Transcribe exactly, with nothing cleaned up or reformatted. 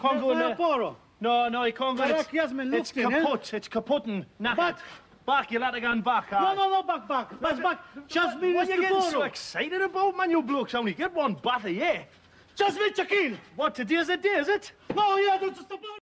can't go in there. Borrow. No, no, you can't go in there. It's kaput, it's kaput and knackered. But back, you'll have to go back. No, no, no, back, back. That's back. Just me What are you to getting borrow. so excited about, man? You blokes only get one bath a year. Just me, Shaquille. What, today's the day, is it? No, yeah, that's just the